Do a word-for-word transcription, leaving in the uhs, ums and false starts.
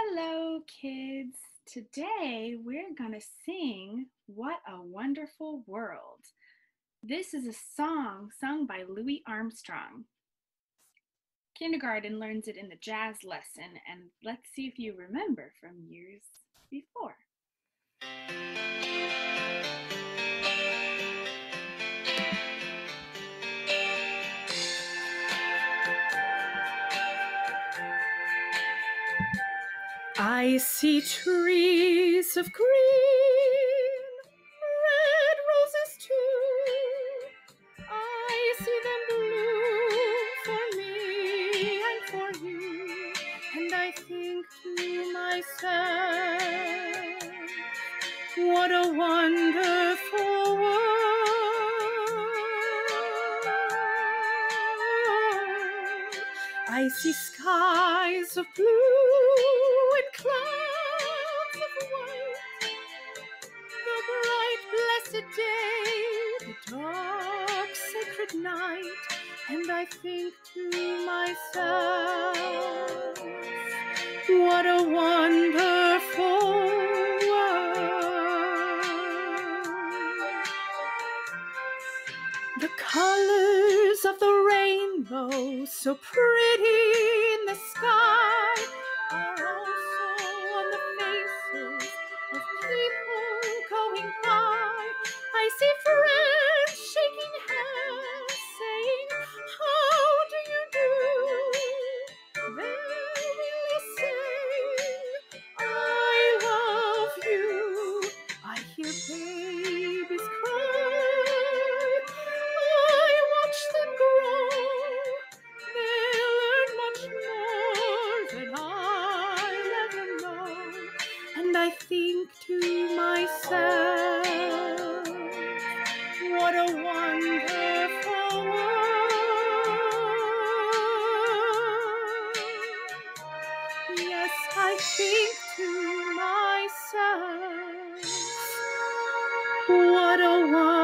Hello, kids. Today we're going to sing What a Wonderful World. This is a song sung by Louis Armstrong. Kindergarten learns it in the jazz lesson, and let's see if you remember from years before. I see trees of green, red roses too. I see them bloom for me and for you, and I think to myself, what a wonderful world. I see skies of blue and clouds of white, the bright blessed day, the dark sacred night, and I think to myself, what a wonderful world. The colors of the rainbow, so pretty in the sky, are also on the faces of people going by. I see friends shaking hands, saying, how do you do? Then we say, I love you. I hear babies cry. I watch them grow. They learn much more than I'll ever know. And I think to myself, what a wonderful world. Yes, I think to myself, what a wonderful